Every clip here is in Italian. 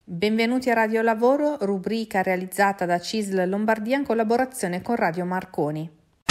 Benvenuti a Radio Lavoro, rubrica realizzata da CISL Lombardia in collaborazione con Radio Marconi.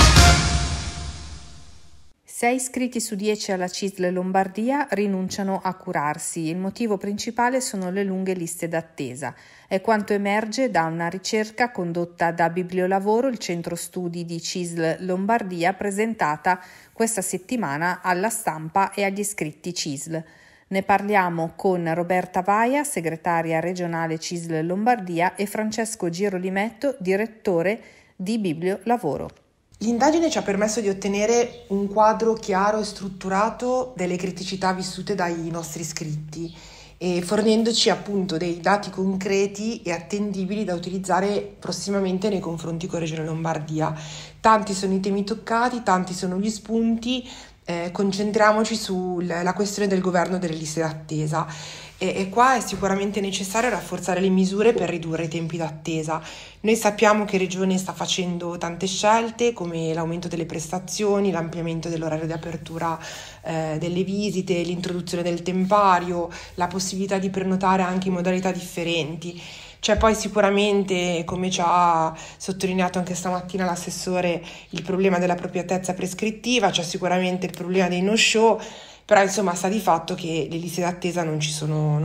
6 iscritti su 10 alla CISL Lombardia rinunciano a curarsi. Il motivo principale sono le lunghe liste d'attesa. È quanto emerge da una ricerca condotta da Bibliolavoro, il centro studi di CISL Lombardia, presentata questa settimana alla stampa e agli iscritti CISL. Ne parliamo con Roberta Vaia, segretaria regionale CISL Lombardia, e Francesco Girolimetto, direttore di Bibliolavoro. L'indagine ci ha permesso di ottenere un quadro chiaro e strutturato delle criticità vissute dai nostri iscritti e fornendoci appunto dei dati concreti e attendibili da utilizzare prossimamente nei confronti con Regione Lombardia. Tanti sono i temi toccati, tanti sono gli spunti. Concentriamoci sulla questione del governo delle liste d'attesa e qua è sicuramente necessario rafforzare le misure per ridurre i tempi d'attesa. Noi sappiamo che Regione sta facendo tante scelte come l'aumento delle prestazioni, l'ampliamento dell'orario di apertura delle visite, l'introduzione del tempario, la possibilità di prenotare anche in modalità differenti. C'è poi sicuramente, come ci ha sottolineato anche stamattina l'assessore, il problema dell'appropriatezza prescrittiva, c'è sicuramente il problema dei no-show, però insomma sta di fatto che le liste d'attesa non ci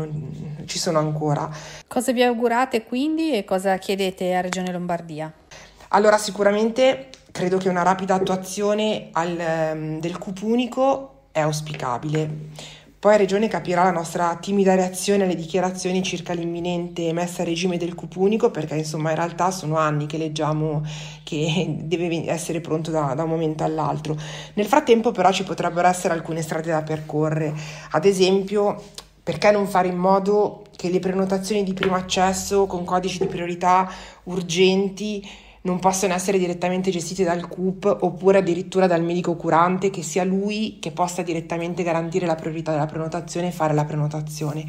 sono ancora. Cosa vi augurate quindi e cosa chiedete a Regione Lombardia? Allora sicuramente credo che una rapida attuazione del CUP unico è auspicabile. Poi Regione capirà la nostra timida reazione alle dichiarazioni circa l'imminente messa a regime del CUP unico, perché insomma in realtà sono anni che leggiamo che deve essere pronto da un momento all'altro. Nel frattempo però ci potrebbero essere alcune strade da percorrere, ad esempio perché non fare in modo che le prenotazioni di primo accesso con codici di priorità urgenti non possono essere direttamente gestite dal CUP oppure addirittura dal medico curante, che sia lui che possa direttamente garantire la priorità della prenotazione e fare la prenotazione.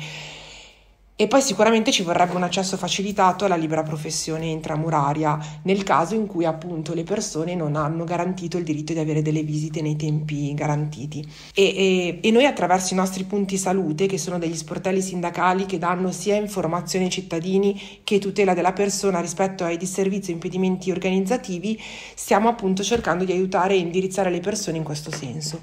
E poi sicuramente ci vorrebbe un accesso facilitato alla libera professione intramuraria nel caso in cui appunto le persone non hanno garantito il diritto di avere delle visite nei tempi garantiti. E noi attraverso i nostri punti salute, che sono degli sportelli sindacali che danno sia informazioni ai cittadini che tutela della persona rispetto ai disservizi e impedimenti organizzativi, stiamo appunto cercando di aiutare e indirizzare le persone in questo senso.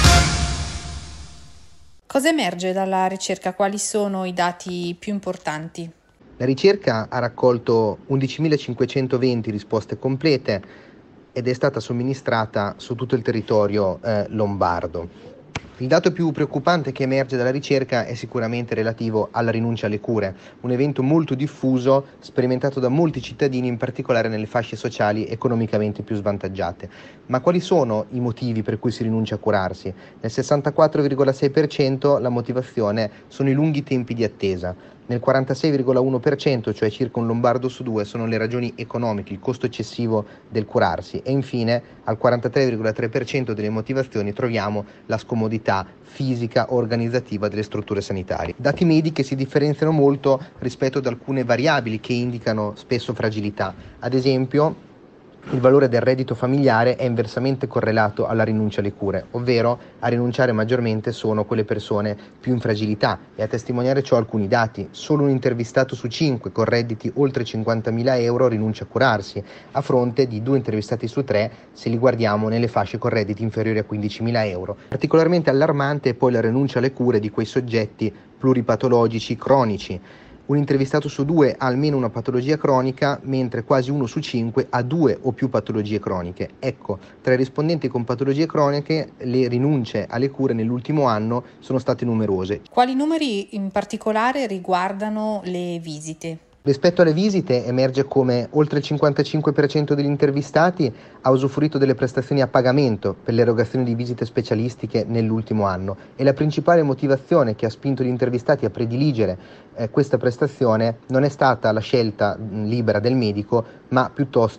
Cosa emerge dalla ricerca? Quali sono i dati più importanti? La ricerca ha raccolto 11.520 risposte complete ed è stata somministrata su tutto il territorio lombardo. Il dato più preoccupante che emerge dalla ricerca è sicuramente relativo alla rinuncia alle cure, un evento molto diffuso, sperimentato da molti cittadini, in particolare nelle fasce sociali economicamente più svantaggiate. Ma quali sono i motivi per cui si rinuncia a curarsi? Nel 64,6% la motivazione sono i lunghi tempi di attesa. Nel 46,1%, cioè circa un lombardo su due, sono le ragioni economiche, il costo eccessivo del curarsi, e infine al 43,3% delle motivazioni troviamo la scomodità fisica o organizzativa delle strutture sanitarie. Dati medi che si differenziano molto rispetto ad alcune variabili che indicano spesso fragilità. Ad esempio, il valore del reddito familiare è inversamente correlato alla rinuncia alle cure, ovvero a rinunciare maggiormente sono quelle persone più in fragilità, e a testimoniare ciò alcuni dati. Solo un intervistato su 5 con redditi oltre 50.000 euro rinuncia a curarsi, a fronte di 2 intervistati su 3 se li guardiamo nelle fasce con redditi inferiori a 15.000 euro. Particolarmente allarmante è poi la rinuncia alle cure di quei soggetti pluripatologici cronici. Un intervistato su 2 ha almeno una patologia cronica, mentre quasi 1 su 5 ha 2 o più patologie croniche. Ecco, tra i rispondenti con patologie croniche le rinunce alle cure nell'ultimo anno sono state numerose. Quali numeri in particolare riguardano le visite? Rispetto alle visite emerge come oltre il 55% degli intervistati ha usufruito delle prestazioni a pagamento per l'erogazione di visite specialistiche nell'ultimo anno, e la principale motivazione che ha spinto gli intervistati a prediligere questa prestazione non è stata la scelta libera del medico, ma piuttosto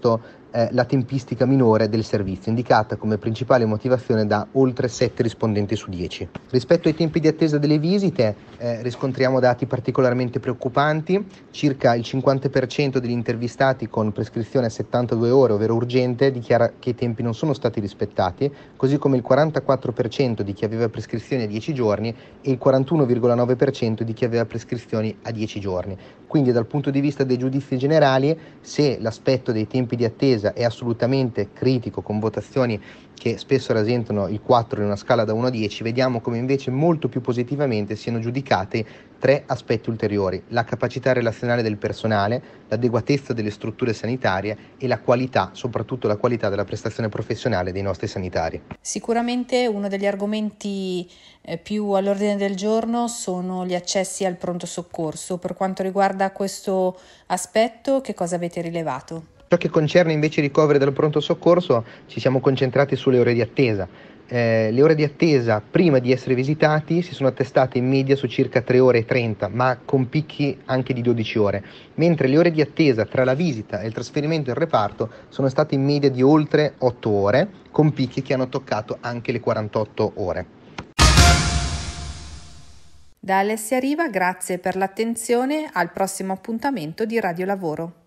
la tempistica minore del servizio, indicata come principale motivazione da oltre 7 rispondenti su 10. Rispetto ai tempi di attesa delle visite riscontriamo dati particolarmente preoccupanti. Circa il 50% degli intervistati con prescrizione a 72 ore, ovvero urgente, dichiara che i tempi non sono stati rispettati, così come il 44% di chi aveva prescrizioni a 10 giorni e il 41,9% di chi aveva prescrizioni a 10 giorni. Quindi dal punto di vista dei giudizi generali, se l'aspetto dei tempi di attesa è assolutamente critico, con votazioni che spesso rasentano il 4 in una scala da 1 a 10, vediamo come invece molto più positivamente siano giudicati 3 aspetti ulteriori: la capacità relazionale del personale, l'adeguatezza delle strutture sanitarie e la qualità, soprattutto la qualità della prestazione professionale dei nostri sanitari. Sicuramente uno degli argomenti più all'ordine del giorno sono gli accessi al pronto soccorso. Per quanto riguarda questo aspetto, che cosa avete rilevato? Ciò che concerne invece i ricoveri del pronto soccorso, ci siamo concentrati sulle ore di attesa. Le ore di attesa prima di essere visitati si sono attestate in media su circa 3 ore e 30, ma con picchi anche di 12 ore, mentre le ore di attesa tra la visita e il trasferimento in reparto sono state in media di oltre 8 ore, con picchi che hanno toccato anche le 48 ore. Da Alessia Riva, grazie per l'attenzione, al prossimo appuntamento di Radio Lavoro.